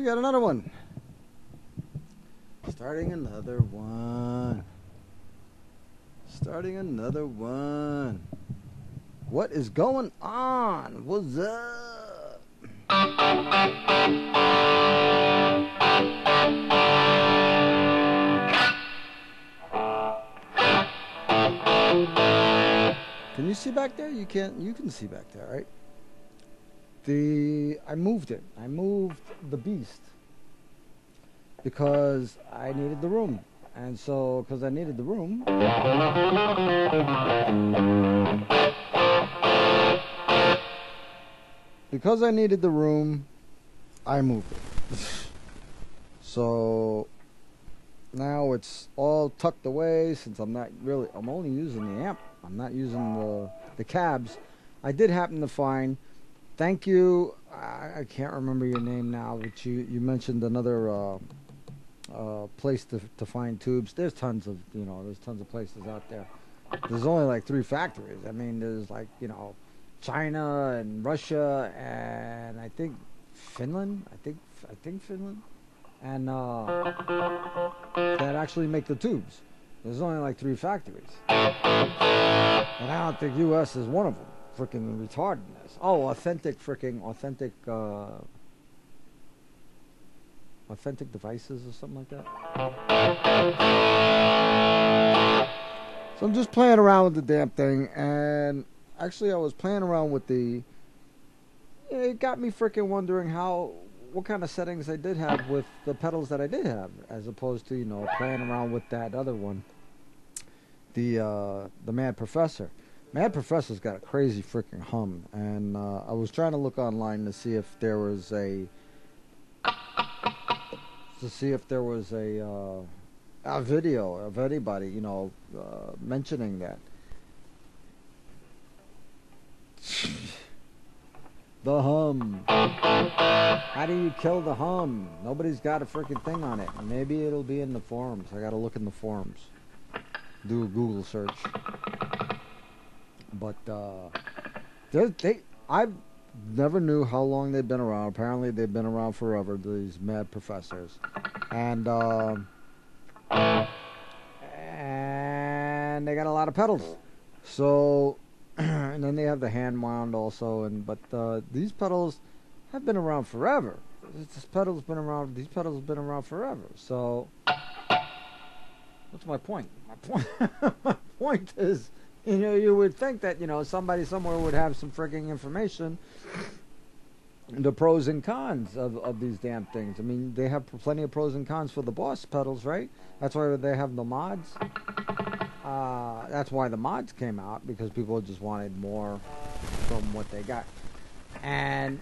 We got another one. Starting another one. Starting another one. What is going on? What's up? Can you see back there? You can't. You can see back there, right? I moved it. I moved the beast because I needed the room, and so because I needed the room, I moved it. So now it's all tucked away since I'm only using the amp. I'm not using the cabs. I did happen to find. Thank you. I can't remember your name now, but you mentioned another place to find tubes. There's tons of places out there. There's only like 3 factories. I mean, there's like China and Russia and I think Finland. I think Finland, and that actually make the tubes. There's only like 3 factories, and I don't think U.S. is one of them. Freaking retardedness. Oh, authentic devices or something like that. So I'm just playing around with the damn thing, and actually I was playing around with it got me freaking wondering what kind of settings I did have with the pedals that I did have, as opposed to playing around with that other one, the Mad Professor. Mad Professor's got a crazy freaking hum, and I was trying to look online to see if there was a video of anybody mentioning that. The hum. How do you kill the hum? Nobody's got a freaking thing on it. Maybe it'll be in the forums. I gotta look in the forums. Do a Google search. But I never knew how long they've been around. Apparently, they've been around forever. These Mad Professors, and they got a lot of pedals. So, and then they have the hand wound also. But these pedals have been around forever. These pedals have been around forever. So, what's my point? My point is. You would think that, somebody somewhere would have some frigging information, the pros and cons of these damn things. I mean, they have plenty of pros and cons for the Boss pedals, right? That's why they have the mods. That's why the mods came out, because people just wanted more from what they got. And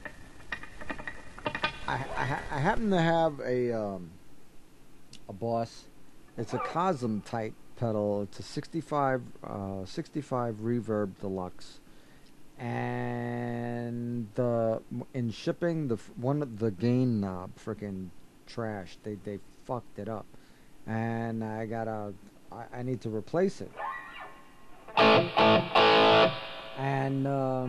I happen to have a Boss. It's a Cosm type pedal. It's a 65 reverb deluxe, and in shipping the gain knob freaking trash. They fucked it up, and I need to replace it, and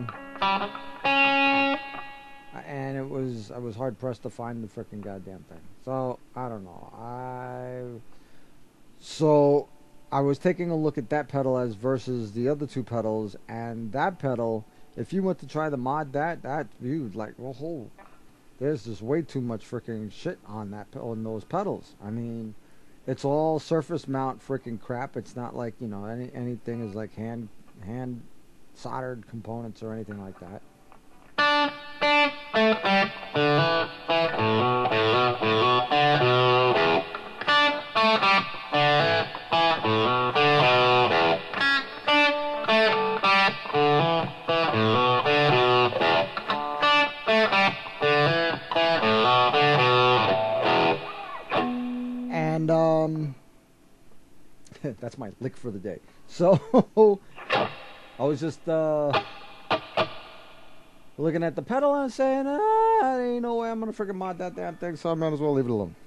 I was hard pressed to find the freaking goddamn thing. So I don't know. I was taking a look at that pedal as versus the other 2 pedals, and that pedal, if you went to try to mod that you'd like, there's just way too much freaking shit on those pedals. I mean, it's all surface mount freaking crap. It's not like anything is like hand soldered components or anything like that. That's my lick for the day. So I was just looking at the pedal and saying, ain't no way I'm gonna freaking mod that damn thing, so I might as well leave it alone.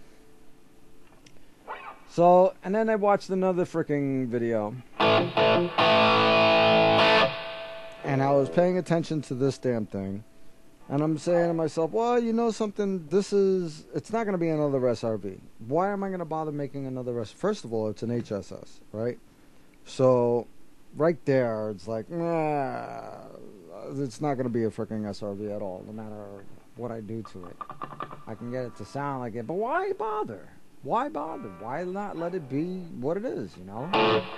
So, and then I watched another freaking video, and I was paying attention to this damn thing, And I'm saying to myself, well, you know something, it's not going to be another SRV. Why am I going to bother making another First of all, it's an HSS, right? So, right there, it's like, nah, it's not going to be a freaking SRV at all, no matter what I do to it. I can get it to sound like it, but why bother? Why bother? Why not let it be what it is, you know?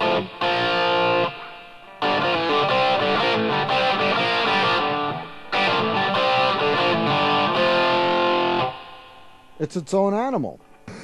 It's its own animal.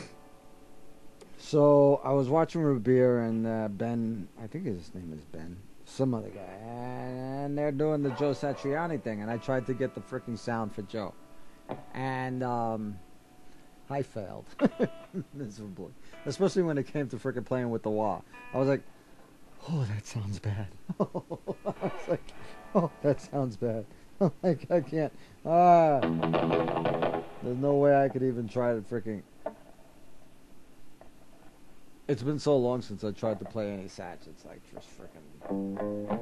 So I was watching Rubir and Ben, I think his name is Ben, some other guy, and they're doing the Joe Satriani thing, and I tried to get the freaking sound for Joe, and I failed miserably, especially when it came to freaking playing with the wah. I was like, oh, that sounds bad. I was like, oh, that sounds bad. Like, I can't. There's no way I could even try to freaking. It's been so long since I tried to play any Satch. It's like just freaking.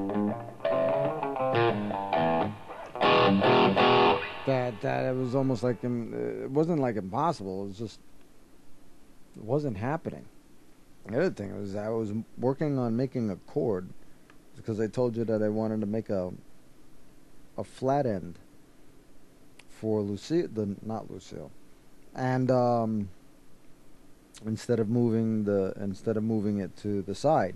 That it was almost like it wasn't like impossible. It was just it wasn't happening. The other thing was I was working on making a chord because I told you that I wanted to make a flat end for not Lucille, and instead of moving it to the side,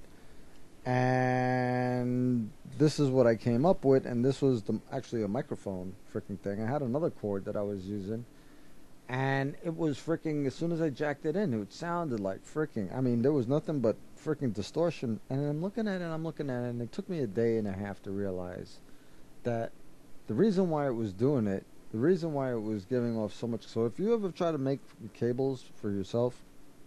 and this is what I came up with, and this was actually a microphone freaking thing. I had another chord that I was using, and it was freaking, as soon as I jacked it in, it sounded like freaking, I mean, there was nothing but freaking distortion, and I'm looking at it, and it took me a day and a half to realize that the reason why it was doing it, the reason why it was giving off so much, so if you ever try to make cables for yourself,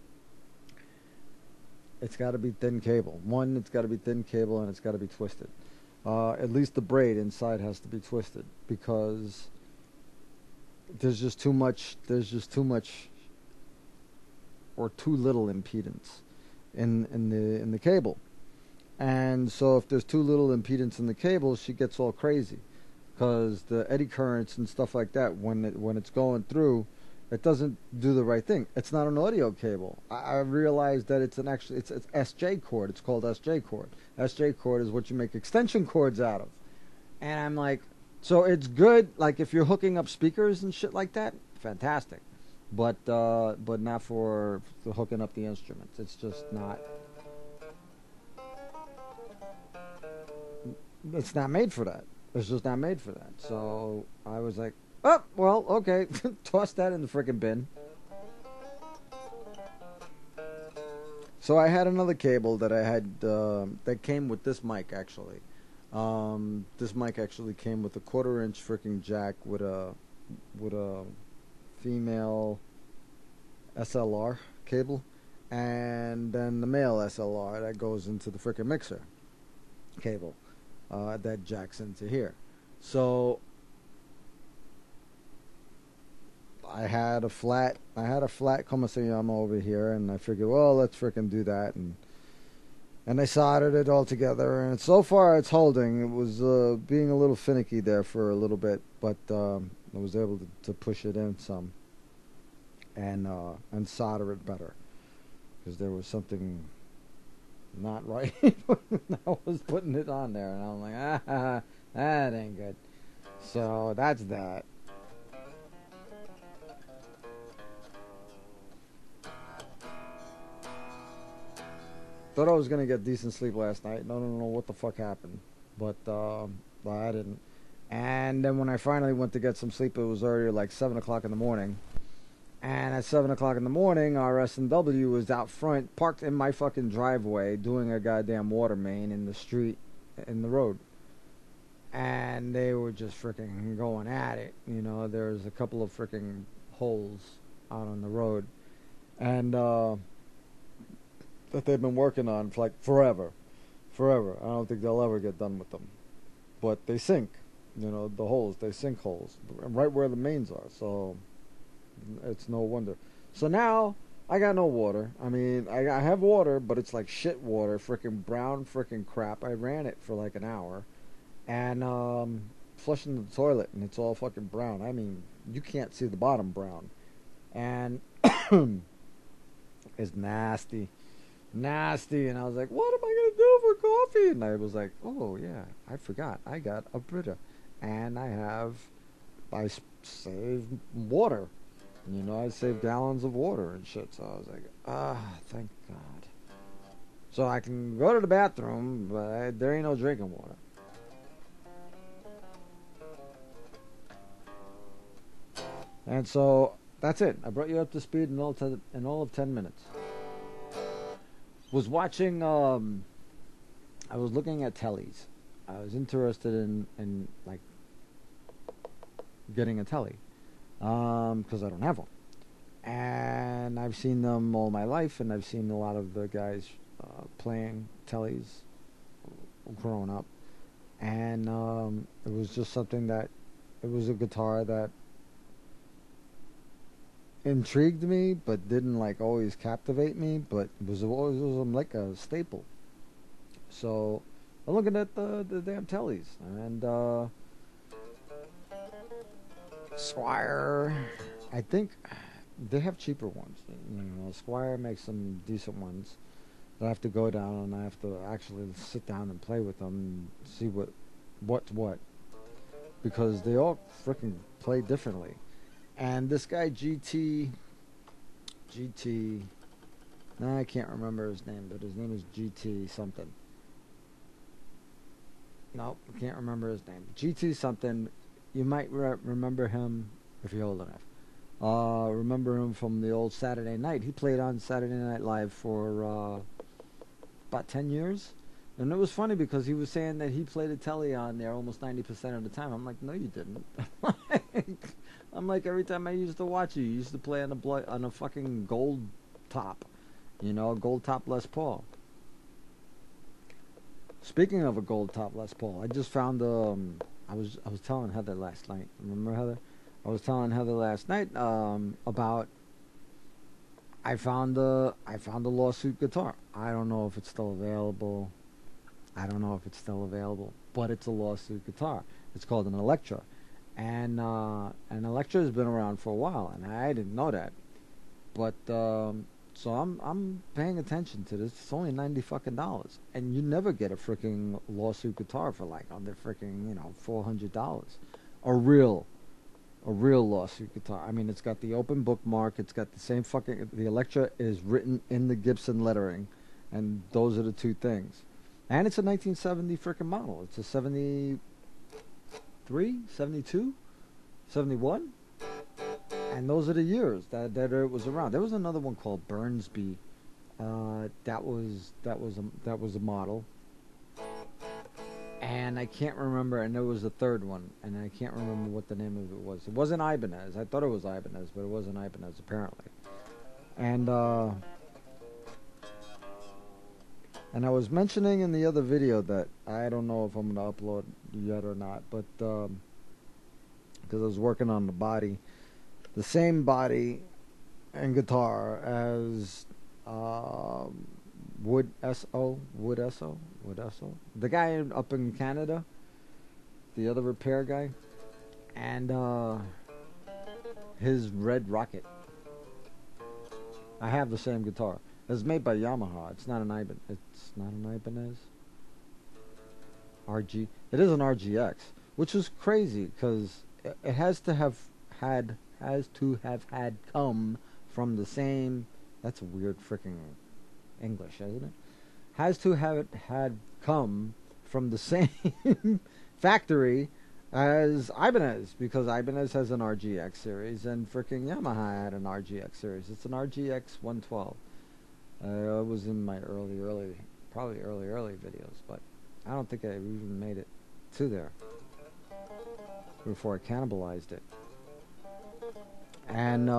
it's got to be thin cable. One, it's got to be thin cable, and it's got to be twisted. At least the braid inside has to be twisted, because there's just too much or too little impedance in the cable. And so if there's too little impedance in the cable, she gets all crazy, because the eddy currents and stuff like that, when it's going through, it doesn't do the right thing. It's not an audio cable. I realized that it's it's SJ cord. It's called SJ cord. SJ cord is what you make extension cords out of. And I'm like, so it's good, like if you're hooking up speakers and shit like that, fantastic. But not for hooking up the instruments. It's just not. It's not made for that. It's just not made for that. So I was like, oh, well, okay. Toss that in the frickin' bin. So I had another cable that I had that came with this mic, actually. This mic actually came with a 1/4-inch freaking jack with a female SLR cable, and then the male SLR that goes into the frickin' mixer cable that jacks into here. So I had a flat como se llama over here, and I figured, well, let's frickin' do that, and I soldered it all together, and so far it's holding. It was being a little finicky there for a little bit, but I was able to push it in some and solder it better, because there was something not right when I was putting it on there, and I'm like, that ain't good. So that's that. Thought I was gonna get decent sleep last night. I don't know what the fuck happened, but I didn't. And then when I finally went to get some sleep, it was already like 7 o'clock in the morning. And at 7 o'clock in the morning, our S&W was out front, parked in my fucking driveway, doing a goddamn water main in the street, in the road. And they were just freaking going at it. You know, there's a couple of freaking holes out on the road. And that they've been working on for like forever. I don't think they'll ever get done with them. But they sink. You know, the holes, they sink holes right where the mains are. So it's no wonder. So now I got no water. I mean, I have water, but it's like shit water, freaking brown freaking crap. I ran it for like an hour, and flushing the toilet and it's all fucking brown. I mean, you can't see the bottom brown. And it's nasty. Nasty. And I was like, what am I going to do for coffee? And I was like, oh, yeah, I forgot. I got a Brita. And I saved water. You know, I saved gallons of water and shit. So I was like, thank God. So I can go to the bathroom, but there ain't no drinking water. And so that's it. I brought you up to speed in all of 10 minutes. Was watching. I was looking at tellies. I was interested in like getting a telly, because I don't have one, and I've seen them all my life, and I've seen a lot of the guys playing tellies growing up, and it was just something that it was a guitar that intrigued me, but didn't like always captivate me, but was always like a staple. So I'm looking at the damn tellies, and Squire, I think they have cheaper ones. You know, Squire makes some decent ones. I have to go down and I have to actually sit down and play with them and see what's what, because they all freaking play differently. And this guy GT, no, I can't remember his name, but his name is GT something. Nope, I can't remember his name. GT something. You might remember him if you're old enough. Remember him from the old Saturday Night. He played on Saturday Night Live for about 10 years. And it was funny because he was saying that he played a telly on there almost 90% of the time. I'm like, no, you didn't. I'm like, every time I used to watch you used to play on a fucking gold top. You know, gold top Les Paul. Speaking of a gold top Les Paul, I just found I was telling Heather last night. Remember Heather? I was telling Heather last night about I found a lawsuit guitar. I don't know if it's still available. But it's a lawsuit guitar. It's called an Electra, and an Electra has been around for a while, and I didn't know that. But so I'm paying attention to this. It's only $90 and you never get a freaking lawsuit guitar for like under freaking $400. A real lawsuit guitar. I mean, it's got the open bookmark. It's got the same fucking. The Electra is written in the Gibson lettering, and those are the two things. And it's a 1970 freaking model. It's a 73, 72, 71. And those are the years that it was around. There was another one called Burnsby. That was a model. And I can't remember. And there was a third one, and I can't remember what the name of it was. It wasn't Ibanez. I thought it was Ibanez, but it wasn't Ibanez apparently. And I was mentioning in the other video that I don't know if I'm gonna upload yet or not, but because I was working on the body. The same body and guitar as Wood S.O. The guy up in Canada, the other repair guy, and his Red Rocket. I have the same guitar. It's made by Yamaha. It's not an Ibanez. RG. It is an RGX, which is crazy because it has to have had come from the same. That's a weird freaking English, isn't it? Has to have had come from the same factory as Ibanez, because Ibanez has an RGX series and freaking Yamaha had an RGX series. It's an RGX 112. It was in my early videos, but I don't think I even made it to there before I cannibalized it. And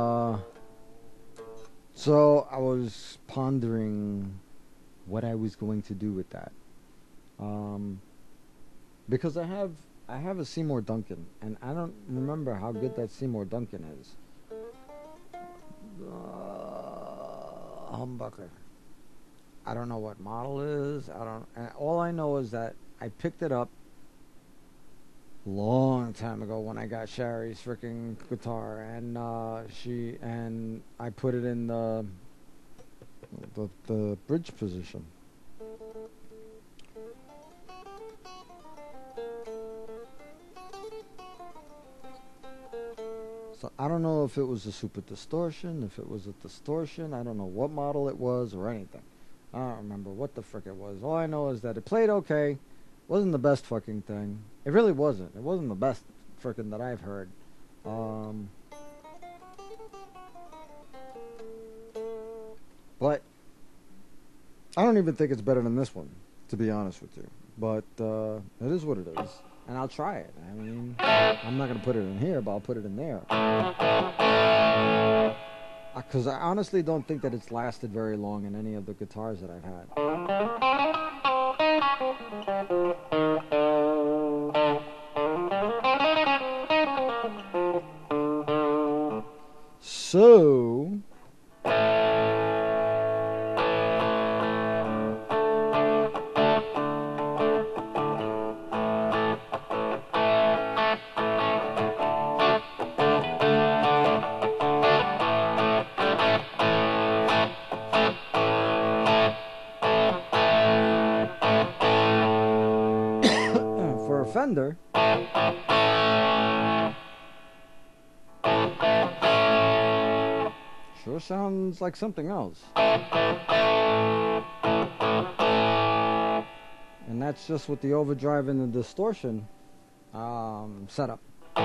so I was pondering what I was going to do with that, because I have a Seymour Duncan, and I don't remember how good that Seymour Duncan is. Humbucker. I don't know what model it is. All I know is that I picked it up long time ago when I got Sherry's freaking guitar, and I put it in the bridge position. So I don't know if it was a super distortion, if it was a distortion. I don't know what model it was or anything. I don't remember what the frick it was. All I know is that it played okay. Wasn't the best fucking thing. It really wasn't. It wasn't the best frickin' that I've heard. But I don't even think it's better than this one, to be honest with you. But it is what it is. And I'll try it. I mean, I'm not going to put it in here, but I'll put it in there. Because I honestly don't think that it's lasted very long in any of the guitars that I've had. So... Fender, sure sounds like something else, and that's just with the overdrive and the distortion setup,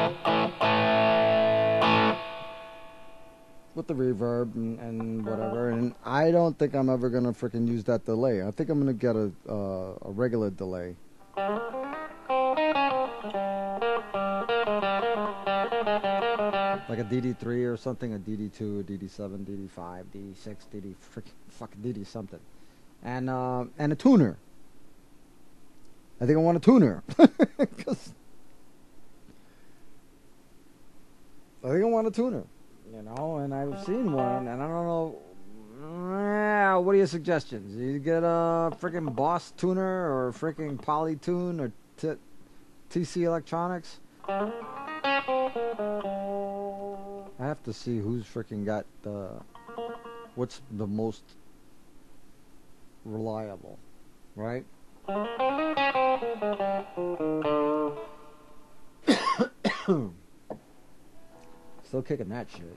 with the reverb and whatever. And I don't think I'm ever gonna freaking use that delay. I think I'm gonna get a regular delay. Like a DD3 or something, a DD2, a DD7, DD5, DD6, fucking DD something. And a tuner. I think I want a tuner. I think I want a tuner. You know, and I've seen one, and I don't know. What are your suggestions? You get a freaking Boss tuner or a freaking Polytune or TC Electronics? I have to see who's freaking got what's the most reliable, right? Still kicking that shit.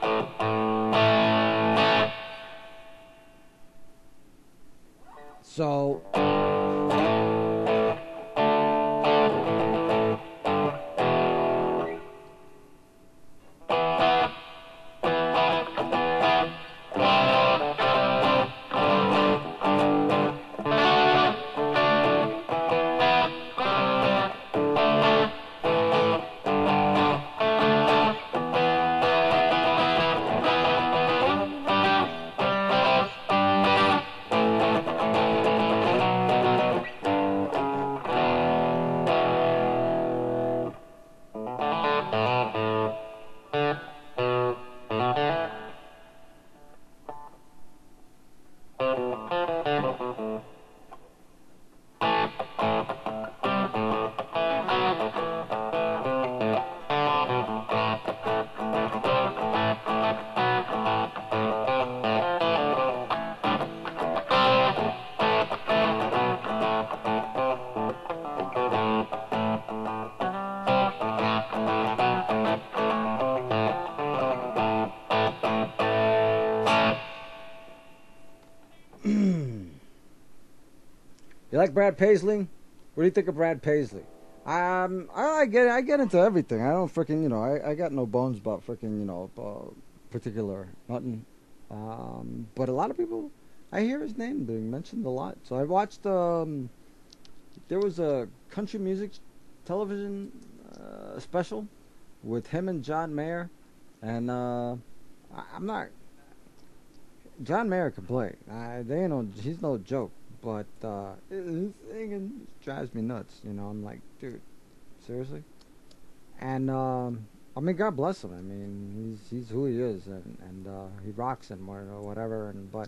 So you like Brad Paisley? What do you think of Brad Paisley? I get into everything. I don't freaking, I got no bones about freaking, particular nothing. But a lot of people, I hear his name being mentioned a lot. So I watched, there was a country music television special with him and John Mayer. And John Mayer can play. He's no joke. But it drives me nuts, I'm like, dude, seriously? And God bless him. I mean, he's who he is, and he rocks and whatever. But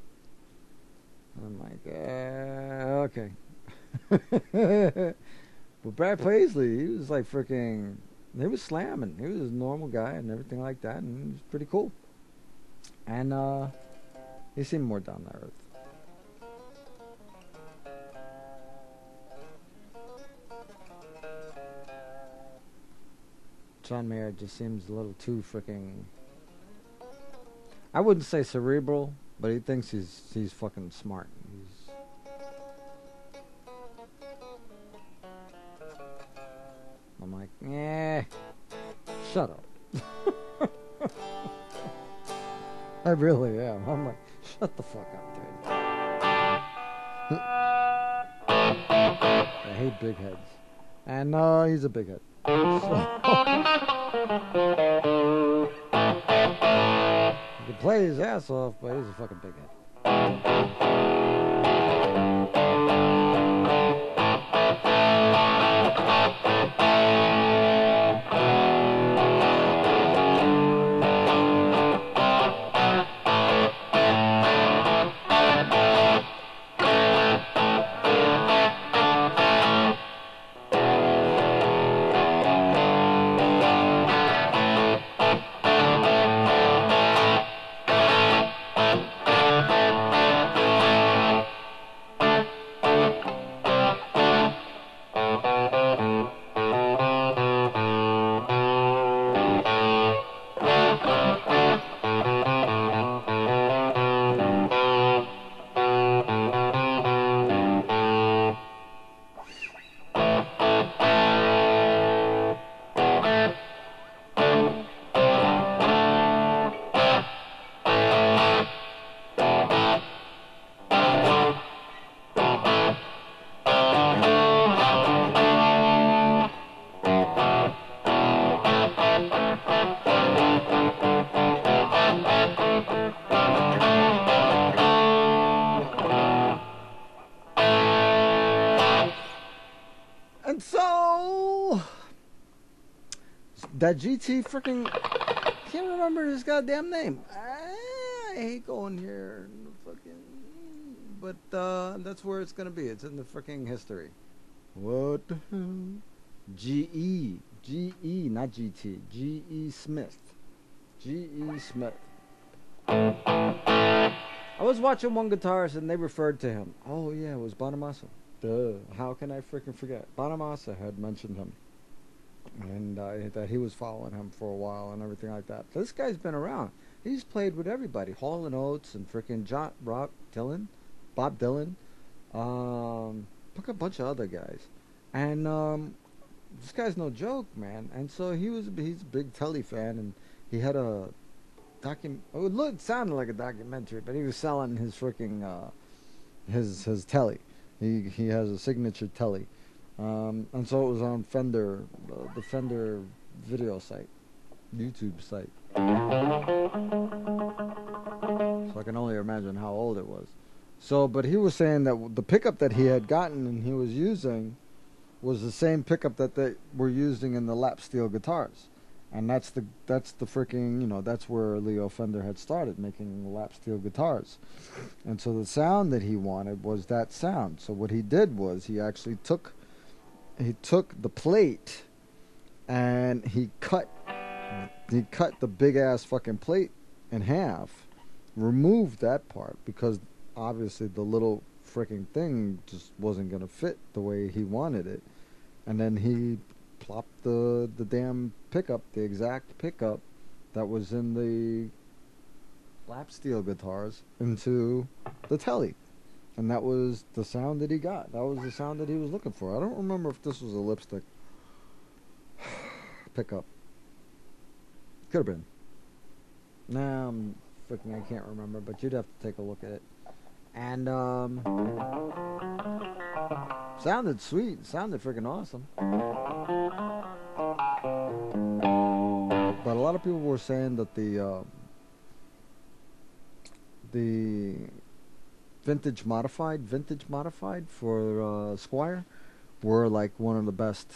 I'm like, okay. But Brad Paisley, he was like freaking. He was slamming. He was a normal guy and everything like that, and he was pretty cool. And he seemed more down to earth. John Mayer just seems a little too freaking. I wouldn't say cerebral, but he thinks he's fucking smart. I'm like, yeah, shut up. I really am. I'm like, shut the fuck up, dude. I hate big heads, and he's a big head. He can play his ass off, but he's a fucking big head. And so that GT freaking can't remember his goddamn name. I hate going here, fucking, but that's where it's gonna be. It's in the freaking history. What the hell? GE, not GT. GE Smith. GE Smith. I was watching one guitarist and they referred to him. Oh yeah, it was Bonamassa. Duh. How can I freaking forget? Bonamassa had mentioned him. And that he was following him for a while and everything like that. This guy's been around. He's played with everybody. Hall and Oates and freaking Bob Dylan. Look a bunch of other guys. And this guy's no joke, man. And so he's a big Telly fan, and he had a it sounded like a documentary, but he was selling his freaking his Telly. He has a signature Telly. And so it was on Fender, the Fender video site, YouTube site. So I can only imagine how old it was. So, but he was saying that the pickup that he had gotten and he was using was the same pickup that they were using in the lap steel guitars. And that's the freaking, that's where Leo Fender had started making lap steel guitars. And so the sound that he wanted was that sound. So what he did was he actually took the plate and he cut the big ass fucking plate in half, removed that part because obviously the little freaking thing just wasn't gonna fit the way he wanted it, and then he plopped the damn pickup, the exact pickup that was in the lap steel guitars, into the Telly. And that was the sound that he got. That was the sound that he was looking for. I don't remember if this was a lipstick pickup. Could have been. Nah, I can't remember, but you'd have to take a look at it. And, sounded sweet. Sounded freaking awesome. But a lot of people were saying that the vintage modified for Squire were like one of the best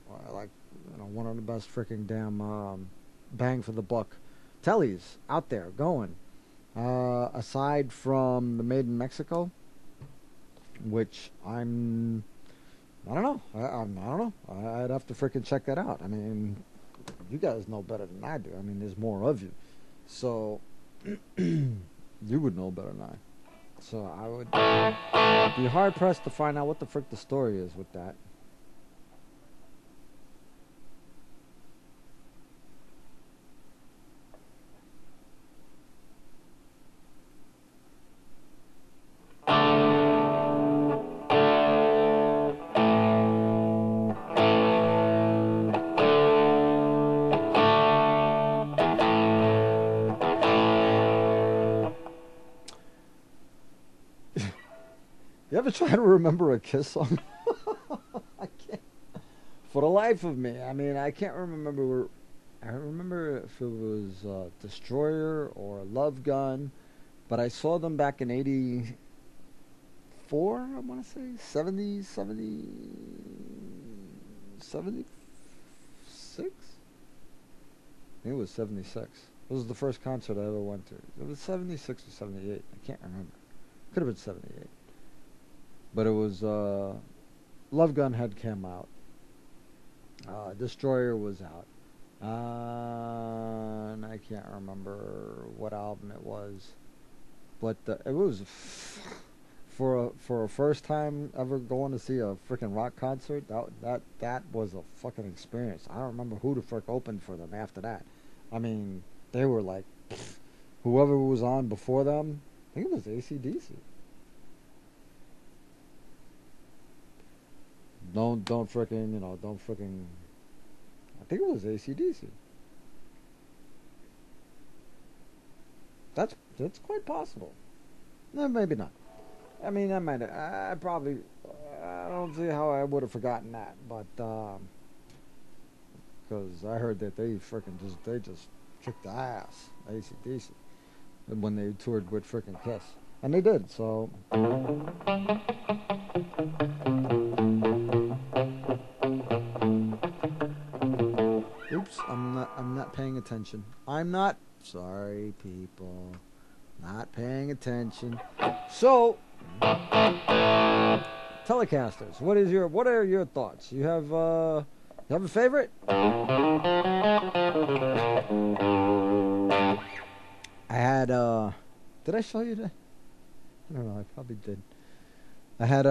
freaking damn bang for the buck Tellys out there going. Aside from the Made in Mexico, which I'm I don't know. I don't know. I'd have to freaking check that out. I mean, you guys know better than I do. I mean, there's more of you. So, you would know better than I. So I would be hard pressed to find out what the frick the story is with that. You ever try to remember a Kiss song? I can't. For the life of me, I mean, I can't remember. I remember if it was Destroyer or Love Gun, but I saw them back in '84. I want to say 70, 70, 76. I think it was 76. It was the first concert I ever went to. It was 76 or 78. I can't remember. Could have been 78. But it was Love Gun had come out. Destroyer was out. And I can't remember what album it was. But it was for a first time ever going to see a freaking rock concert. That was a fucking experience. I don't remember who the frick opened for them after that. I mean, they were like whoever was on before them. I think it was AC/DC. Don't frickin', don't frickin'. I think it was AC/DC. That's quite possible. No, maybe not. I mean, I might. I probably. I don't see how I would have forgotten that, but because I heard that they just kicked the ass, AC/DC, when they toured with frickin' Kiss, and they did. So. Oops, I'm not paying attention. I'm not sorry, people. Not paying attention. So Telecasters, what are your thoughts? You have a favorite? I had did I show you that? I don't know, I probably did. I had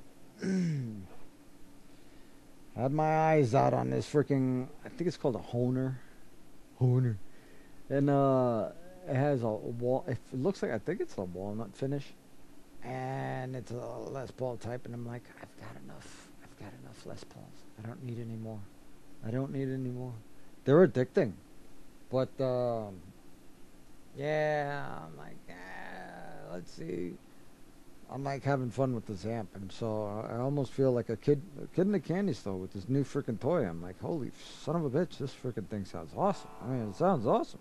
I had my eyes out on this freaking, I think it's called a Honer. And it has a wall, it looks like, I think it's a walnut finish. And it's a Les Paul type, and I'm like, I've got enough Les Pauls. I don't need any more. They're addicting. But, yeah, I'm like, let's see. I'm like having fun with this amp, and so I almost feel like a kid in a candy store with this new freaking toy. I'm like, holy son of a bitch, this freaking thing sounds awesome. I mean, it sounds awesome.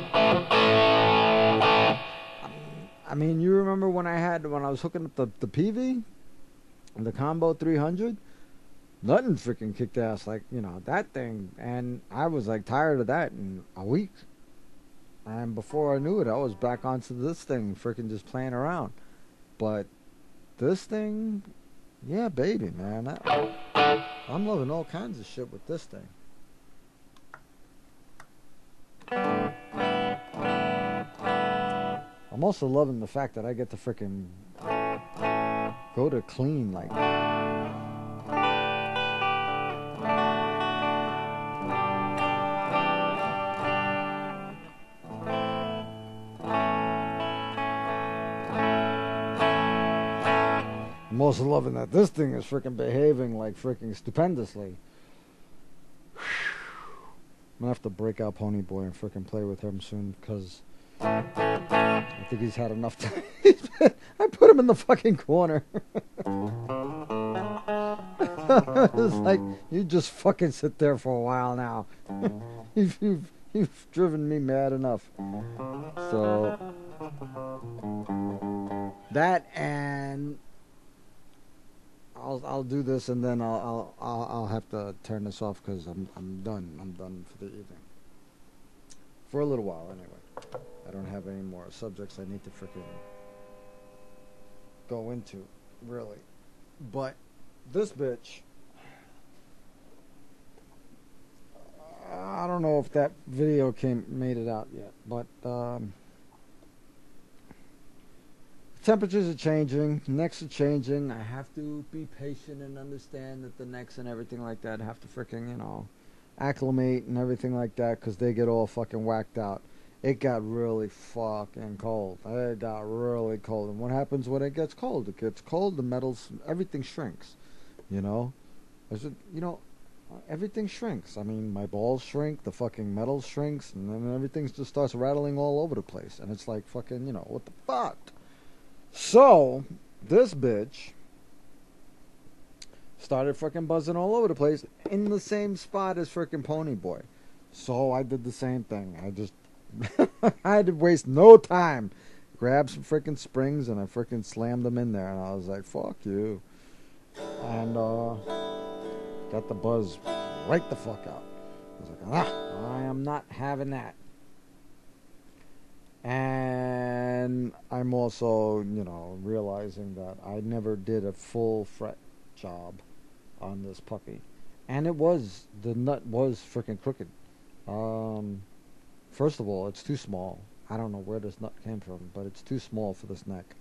I mean, you remember when I was hooking up the PV, the Combo 300? Nothing freaking kicked ass like, that thing. And I was like tired of that in a week. And before I knew it, I was back onto this thing, freaking just playing around. But this thing, yeah, baby, man. I'm loving all kinds of shit with this thing. I'm also loving the fact that I get to freaking go to clean, like. I'm also loving that this thing is freaking behaving like freaking stupendously. I'm gonna have to break out Pony Boy and freaking play with him soon, because I think he's had enough time. I put him in the fucking corner. It's like, you just fucking sit there for a while now. You've driven me mad enough. So that, and I'll do this, and then I'll have to turn this off, because I'm done. I'm done for the evening. For a little while, anyway. I don't have any more subjects I need to freaking go into, really. But this bitch if that video made it out yet, but temperatures are changing, necks are changing. I have to be patient and understand that the necks and everything like that have to freaking, acclimate and everything like that, because they get all fucking whacked out. It got really fucking cold. It got really cold. And what happens when it gets cold? It gets cold, the metals, everything shrinks, you know? Everything shrinks. I mean, my balls shrink, the fucking metal shrinks, and then everything just starts rattling all over the place. And it's like fucking, what the fuck? So, this bitch started freaking buzzing all over the place in the same spot as freaking Pony Boy. So I did the same thing. I just I had to waste no time. Grabbed some freaking springs and I freaking slammed them in there, and I was like, fuck you. And got the buzz right the fuck out. I was like, I am not having that. And I'm also, realizing that I never did a full fret job on this puppy. And the nut was freaking crooked. First of all, it's too small. I don't know where this nut came from, but it's too small for this neck.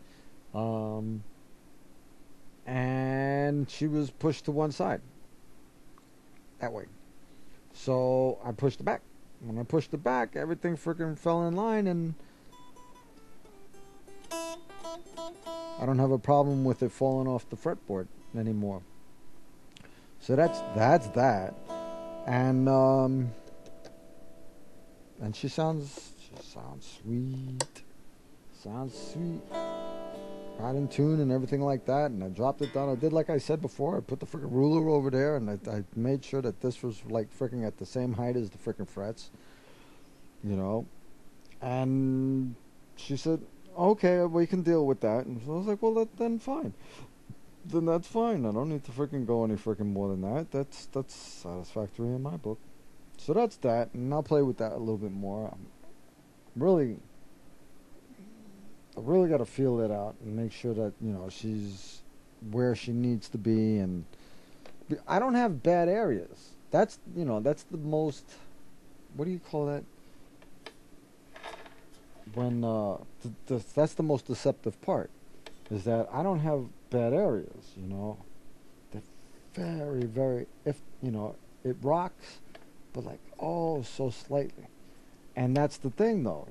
And she was pushed to one side. That way. So I pushed it back. When I pushed it back, everything freaking fell in line, and I don't have a problem with it falling off the fretboard anymore. So that's that. And she sounds sweet. Sounds sweet. Right in tune and everything like that. And I dropped it down. I did like I said before. I put the freaking ruler over there, and I made sure that this was like freaking at the same height as the freaking frets. And she said, okay, we can deal with that. And so I was like, well, then fine. Then that's fine. I don't need to freaking go any freaking more than that. That's satisfactory in my book. So that's that, and I'll play with that a little bit more. I really got to feel it out and make sure that, she's where she needs to be. And I don't have bad areas. That's the most, what do you call that? When that's the most deceptive part, is that I don't have bad areas. They're very, very, it rocks, but like, oh, so slightly. And that's the thing, though.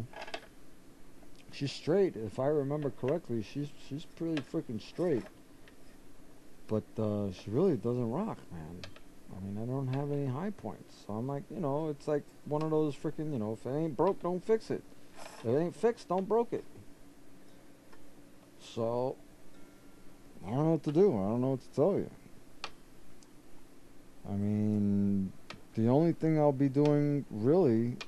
She's straight. If I remember correctly, she's pretty freaking straight. But she really doesn't rock, man. I mean, I don't have any high points. So I'm like, it's like one of those freaking, if it ain't broke, don't fix it. If it ain't fixed, don't broke it. So, I don't know what to do. I don't know what to tell you. I mean, the only thing I'll be doing, really,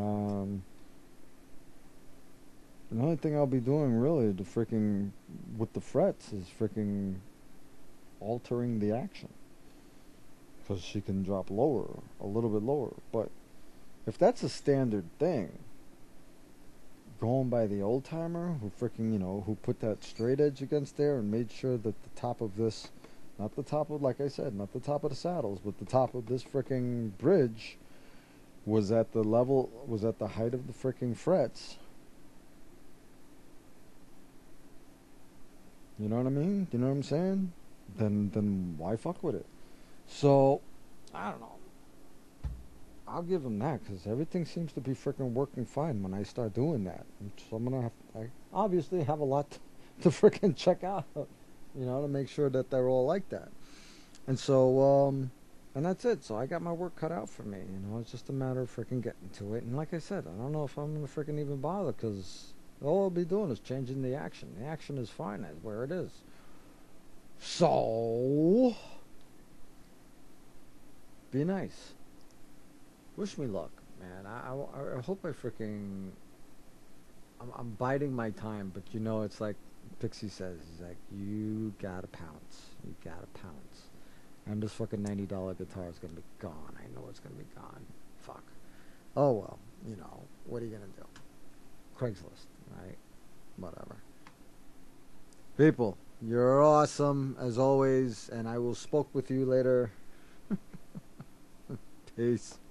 to freaking, with the frets, is freaking altering the action. Because she can drop lower, a little bit lower. But if that's a standard thing, going by the old timer who freaking, who put that straight edge against there and made sure that the top of this, not the top of, like I said, not the top of the saddles, but the top of this freaking bridge was at the height of the freaking frets. You know what I mean? You know what I'm saying? Then why fuck with it? So, I don't know. I'll give them that, because everything seems to be freaking working fine when I start doing that. So I obviously have a lot to freaking check out, to make sure that they're all like that. And so, and that's it. So I got my work cut out for me. It's just a matter of freaking getting to it. And like I said, I don't know if I'm going to freaking even bother, because all I'll be doing is changing the action. The action is fine as where it is. So, be nice. Wish me luck, man. I hope I freaking... I'm biding my time, but it's like Pixie says. He's like, you gotta pounce. You gotta pounce. And this fucking $90 guitar is gonna be gone. I know it's gonna be gone. Fuck. Oh well, what are you gonna do? Craigslist, right? Whatever. People, you're awesome, as always, and I will spoke with you later. Peace.